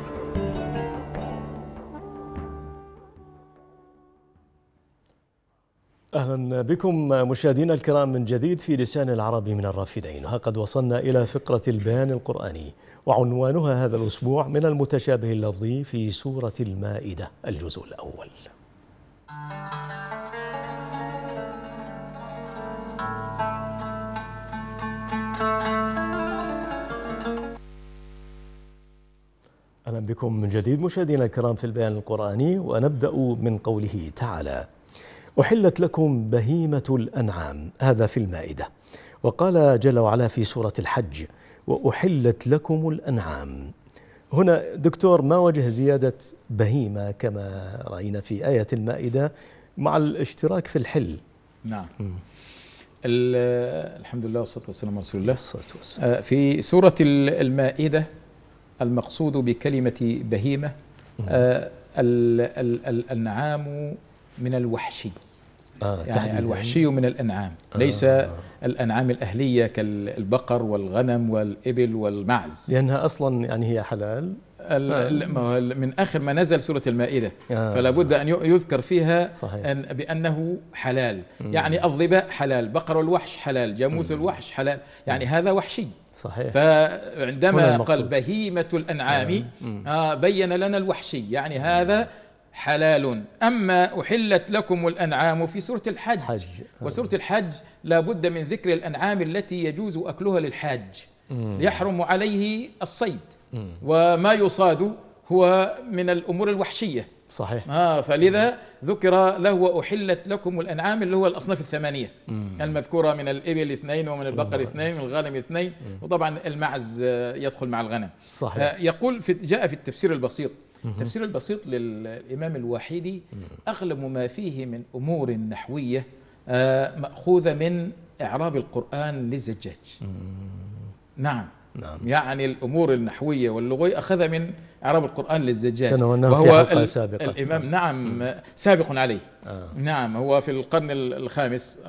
أهلا بكم مشاهدينا الكرام من جديد في لسان العرب من الرافدين. وقد وصلنا إلى فقرة البيان القرآني، وعنوانها هذا الأسبوع: من المتشابه اللفظي في سورة المائدة الجزء الأول. أهلا بكم من جديد مشاهدينا الكرام في البيان القرآني، ونبدأ من قوله تعالى: أحلت لكم بهيمة الأنعام، هذا في المائدة. وقال جل وعلا في سورة الحج: وأحلت لكم الأنعام. هنا دكتور، ما وجه زيادة بهيمة كما رأينا في آية المائدة مع الاشتراك في الحل؟ نعم. الحمد لله والصلاة والسلام على رسول الله. في سورة المائدة المقصود بكلمة بهيمة الأنعام من الوحشي، يعني الوحشي من الأنعام، ليس الأنعام الأهلية كالبقر والغنم والإبل والمعز، لأنها أصلا يعني هي حلال. من آخر ما نزل سورة المائدة فلا بد أن يذكر فيها بأنه حلال. يعني الظباء حلال، بقر الوحش حلال، جاموس الوحش حلال، يعني هذا وحشي. صحيح. فعندما قال بهيمة الأنعام بين لنا الوحشي، يعني هذا حلال. أما أحلت لكم الأنعام في سورة الحج، وسورة الحج لا بد من ذكر الأنعام التي يجوز أكلها للحاج، يحرم عليه الصيد، وما يصاد هو من الأمور الوحشية. صحيح. فلذا ذكر له وأحلت لكم الأنعام، اللي هو الأصناف الثمانية المذكورة من الإبل 2 ومن البقر 2 ومن الغنم 2، وطبعا المعز يدخل مع الغنم. صحيح. يقول جاء في التفسير البسيط: التفسير البسيط للإمام الواحدي أغلب ما فيه من أمور نحوية مأخوذة من إعراب القرآن للزجاج. نعم. يعني الأمور النحوية واللغوية أخذها من إعراب القرآن للزجاج، وهو الإمام نعم سابق عليه. نعم، هو في القرن الخامس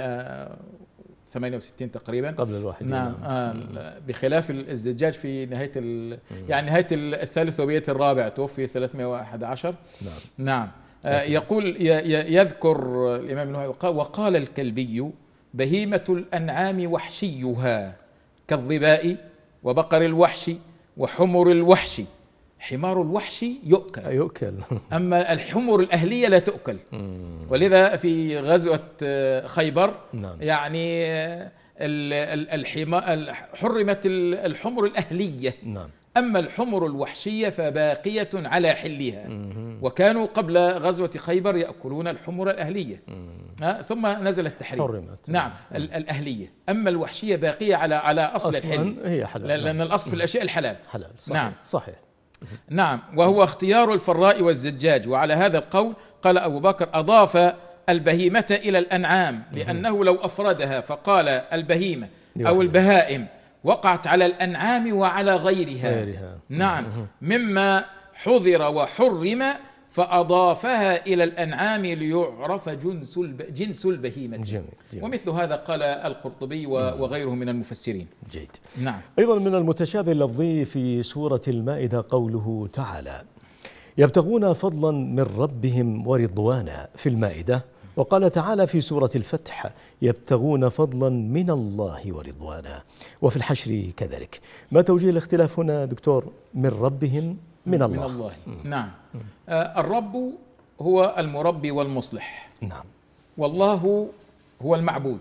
468 تقريبا قبل الواحد. نعم. بخلاف الزجاج في نهاية يعني نهاية الثالث وبية الرابع، توفي 311. نعم. يقول يذكر الإمام النووي وقال الكلبي: بهيمة الأنعام وحشيها كالظباء وبقر الوحش وحمر الوحش. حمار الوحش يؤكل أما الحمر الأهلية لا تؤكل. ولذا في غزوة خيبر يعني حرمت الحمر الأهلية. أما الحمر الوحشية فباقية على حلها، وكانوا قبل غزوة خيبر يأكلون الحمر الأهلية، ثم نزل التحريم. حرمت. نعم الأهلية، أما الوحشية باقية على أصل الحل، هي حلال، لأن الأصل في الأشياء الحلال. حلال. صحيح. نعم صحيح. نعم. وهو اختيار الفراء والزجاج. وعلى هذا القول قال أبو بكر: أضاف البهيمة إلى الأنعام، لأنه لو أفردها فقال البهيمة أو البهائم وقعت على الأنعام وعلى غيرها. نعم. مما حضر وحرم، فأضافها إلى الأنعام ليعرف جنس البهيمة. جميل. ومثل هذا قال القرطبي وغيره من المفسرين. جيد. نعم. أيضا من المتشابه اللفظي في سورة المائدة قوله تعالى: يبتغون فضلا من ربهم ورضوانا في المائدة، وقال تعالى في سورة الفتح: يبتغون فضلا من الله ورضوانا، وفي الحشر كذلك. ما توجيه الاختلاف هنا دكتور؟ من ربهم من الله. نعم. الرب هو المربي والمصلح. نعم. والله هو المعبود.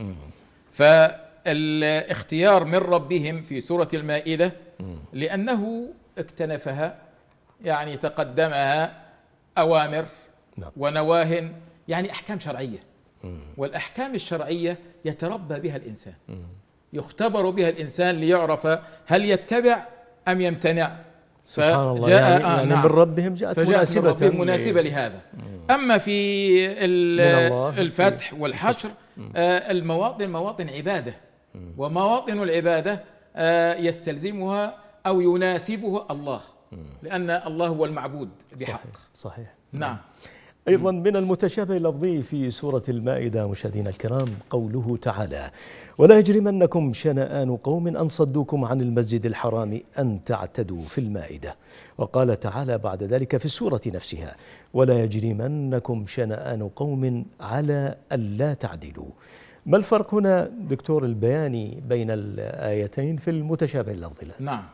فالاختيار من ربهم في سورة المائدة لأنه اكتنفها، يعني تقدمها أوامر ونواه، يعني أحكام شرعية. والأحكام الشرعية يتربى بها الإنسان، يختبر بها الإنسان ليعرف هل يتبع أم يمتنع. سبحان الله. يعني من ربهم جاءت مناسبة لهذا. أما في الفتح والحشر المواطن مواطن عبادة، ومواطن العبادة يستلزمها أو يناسبها الله، لأن الله هو المعبود بحق. صحيح. نعم. أيضا من المتشابه اللفظي في سورة المائدة مشاهدينا الكرام قوله تعالى: ولا يجرمنكم شنآن قوم أن صدوكم عن المسجد الحرام أن تعتدوا في المائدة. وقال تعالى بعد ذلك في السورة نفسها: ولا يجرمنكم شنآن قوم على ألا تعدلوا. ما الفرق هنا دكتور البياني بين الآيتين في المتشابه اللفظي؟ نعم.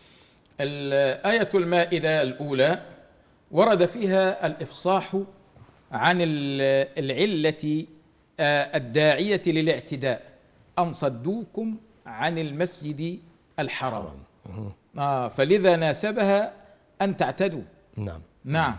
الآية المائدة الأولى ورد فيها الإفصاح عن العلة الداعية للاعتداء: أن صدوكم عن المسجد الحرام. فلذا ناسبها أن تعتدوا. نعم.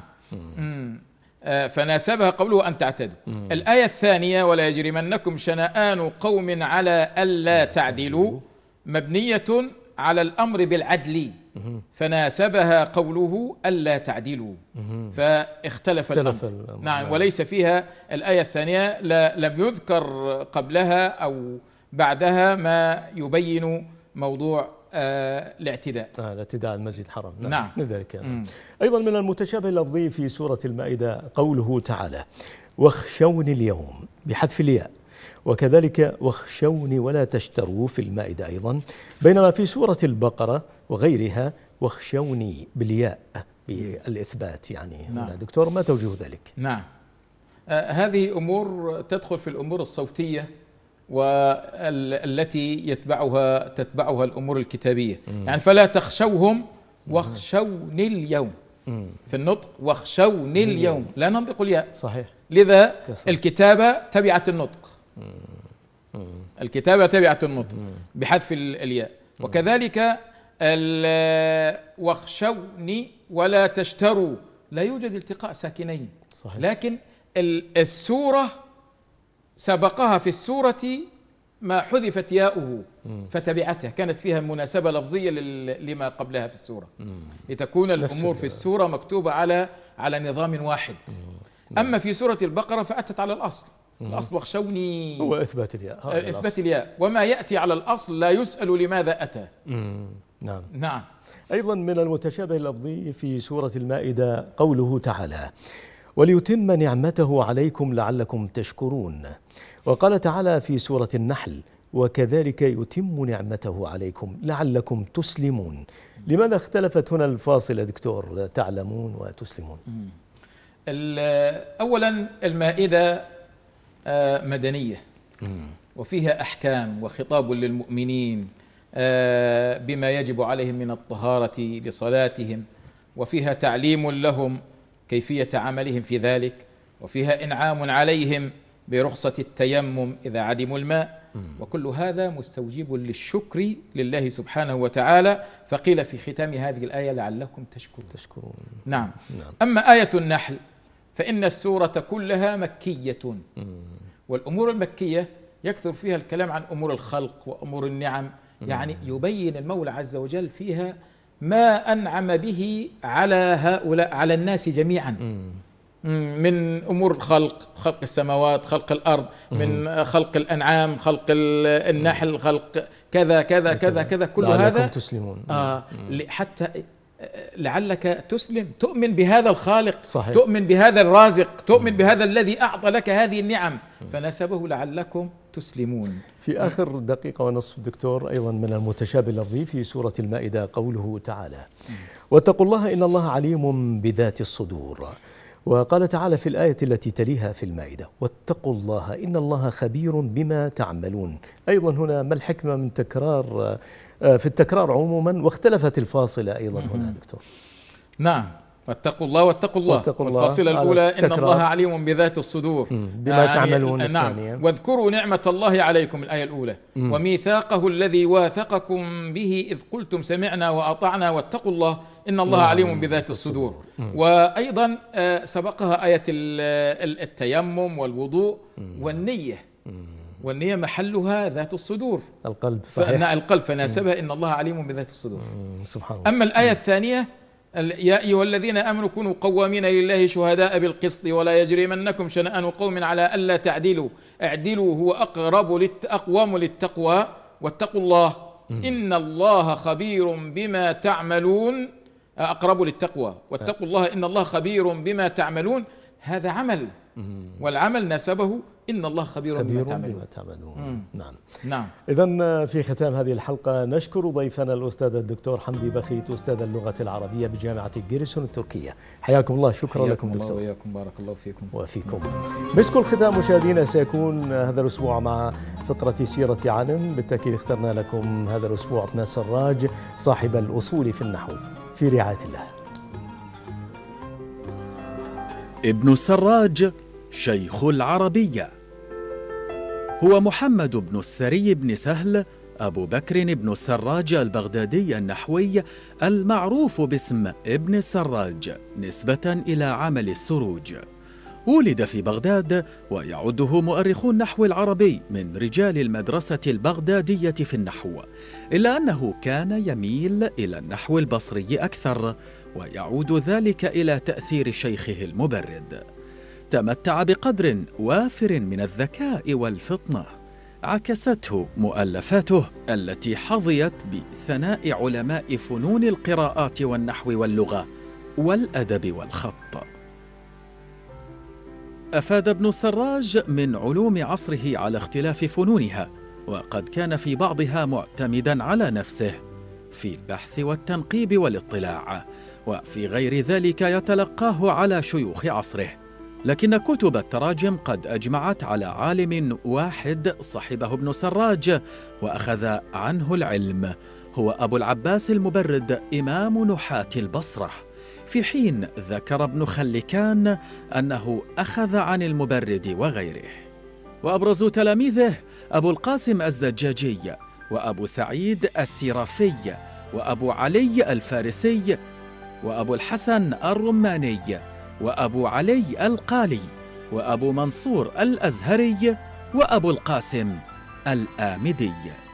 فناسبها قوله أن تعتدوا. الآية الثانية: ولا يجرمنكم شنآن قوم على ألا تعدلوا، مبنية على الأمر بالعدل، فناسبها قوله ألا تعدلوا، فاختلف الأمر. نعم. وليس فيها الآية الثانية لم يذكر قبلها أو بعدها ما يبين موضوع الاعتداء. الاعتداء المسجد الحرام. نعم. لذلك أيضا من المتشابه اللفظي في سورة المائدة قوله تعالى: واخشوني اليوم بحذف الياء، وكذلك واخشوني ولا تشتروا في المائدة أيضا، بينما في سورة البقرة وغيرها واخشوني بالياء بالإثبات. يعني هنا دكتور ما توجه ذلك؟ نعم. هذه أمور تدخل في الأمور الصوتية والتي تتبعها الأمور الكتابية. يعني فلا تخشوهم واخشوني اليوم في النطق، واخشوني اليوم لا ننطق الياء. صحيح. لذا الكتابة تبعت النطق. الكتابة تبعة النطق بحذف الياء. وكذلك واخشوني ولا تشتروا، لا يوجد التقاء ساكنين. صحيح. لكن السورة سبقها في السورة ما حذفت ياؤه فتبعته، كانت فيها مناسبة لفظية لما قبلها في السورة، لتكون الأمور في السورة مكتوبة على نظام واحد. أما في سورة البقرة فأتت على الأصل، الأصل واخشوني، هو إثبات الياء، إثبات الياء، وما يأتي على الأصل لا يسأل لماذا أتى. نعم. أيضا من المتشابه اللفظي في سورة المائدة قوله تعالى: وليتم نعمته عليكم لعلكم تشكرون. وقال تعالى في سورة النحل: وكذلك يتم نعمته عليكم لعلكم تسلمون. لماذا اختلفت هنا الفاصلة دكتور، تعلمون وتسلمون؟ أولا المائدة مدنية وفيها أحكام وخطاب للمؤمنين بما يجب عليهم من الطهارة لصلاتهم، وفيها تعليم لهم كيفية عملهم في ذلك، وفيها إنعام عليهم برخصة التيمم إذا عدموا الماء، وكل هذا مستوجب للشكر لله سبحانه وتعالى. فقيل في ختام هذه الآية لعلكم تشكرون. نعم. أما آية النحل فإن السورة كلها مكية، والأمور المكية يكثر فيها الكلام عن أمور الخلق وأمور النعم، يعني يبين المولى عز وجل فيها ما أنعم به على هؤلاء، على الناس جميعا، من أمور الخلق، خلق السماوات، خلق الأرض، من خلق الأنعام، خلق النحل، خلق كذا كذا كذا كذا، كل هذا تسلمون. حتى لعلك تسلم، تؤمن بهذا الخالق، صحيح. تؤمن بهذا الرازق، تؤمن بهذا الذي أعطى لك هذه النعم، فنسبه لعلكم تسلمون. في آخر دقيقة ونصف دكتور، أيضا من المتشابه اللفظي في سورة المائدة قوله تعالى: واتقوا الله إن الله عليم بذات الصدور. وقال تعالى في الآية التي تليها في المائدة: واتقوا الله إن الله خبير بما تعملون. أيضا هنا ما الحكمة من تكرار في التكرار عموما، واختلفت الفاصلة أيضا هنا دكتور؟ نعم، واتقوا الله واتقوا الله. والفاصلة الأولى إن الله عليم بذات الصدور بما تعملون. الثانية: واذكروا نعمة الله عليكم، الآية الأولى، وميثاقه الذي واثقكم به إذ قلتم سمعنا وأطعنا واتقوا الله إن الله عليم بذات الصدور. وأيضا سبقها آية التيمم والوضوء والنية، والنية محلها ذات الصدور، القلب. صحيح. القلب، فناسبها إن الله عليم بذات الصدور. سبحان الله. أما الآية الثانية: يا أيها الذين آمنوا كونوا قوامين لله شهداء بالقسط ولا يجرمنكم شنآن قوم على ألا تعدلوا اعدلوا هو أقوم للتقوى واتقوا الله إن الله خبير بما تعملون. أقرب للتقوى واتقوا الله إن الله خبير بما تعملون. هذا عمل، والعمل نسبه إن الله خبير بما تعملون. نعم. إذن في ختام هذه الحلقة نشكر ضيفنا الأستاذ الدكتور حمدي بخيت، أستاذ اللغة العربية بجامعة جيرسون التركية. حياكم الله. شكرا لكم دكتور. وإياكم، بارك الله فيكم وفيكم. مسك الختام مشاهدينا سيكون هذا الأسبوع مع فقرة سيرة عالم. بالتأكيد اخترنا لكم هذا الأسبوع ابن السراج صاحب الأصول في النحو. في رعاية الله. ابن السراج شيخ العربية هو محمد بن السري بن سهل أبو بكر بن السراج البغدادي النحوي المعروف باسم ابن السراج نسبة إلى عمل السروج. ولد في بغداد، ويعده مؤرخو النحو العربي من رجال المدرسة البغدادية في النحو، إلا أنه كان يميل إلى النحو البصري أكثر، ويعود ذلك إلى تأثير شيخه المبرد. تمتع بقدر وافر من الذكاء والفطنة، عكسته مؤلفاته التي حظيت بثناء علماء فنون القراءات والنحو واللغة والأدب والخط. أفاد ابن السراج من علوم عصره على اختلاف فنونها، وقد كان في بعضها معتمدا على نفسه في البحث والتنقيب والاطلاع، وفي غير ذلك يتلقاه على شيوخ عصره. لكن كتب التراجم قد أجمعت على عالم واحد صحبه ابن السراج وأخذ عنه العلم، هو أبو العباس المبرد إمام نحاة البصرة، في حين ذكر ابن خلكان أنه أخذ عن المبرد وغيره. وأبرز تلاميذه أبو القاسم الزجاجي، وأبو سعيد السرافي، وأبو علي الفارسي، وأبو الحسن الرماني، وأبو علي القالي، وأبو منصور الأزهري، وأبو القاسم، الآمدي.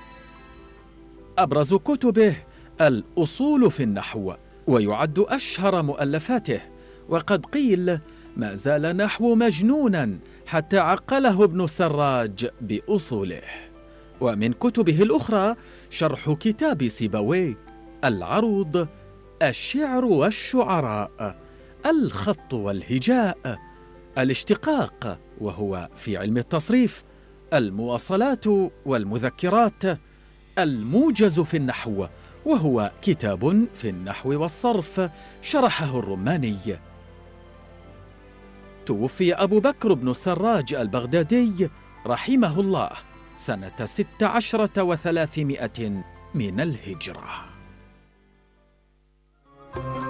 أبرز كتبه الأصول في النحو، ويعد أشهر مؤلفاته، وقد قيل ما زال النحو مجنونا حتى عقله ابن السراج بأصوله. ومن كتبه الأخرى شرح كتاب سيبويه، العروض، الشعر والشعراء، الخط والهجاء، الاشتقاق وهو في علم التصريف، المواصلات والمذكرات، الموجز في النحو وهو كتاب في النحو والصرف شرحه الرماني. توفي أبو بكر بن السراج البغدادي رحمه الله سنة 16 و300 من الهجرة.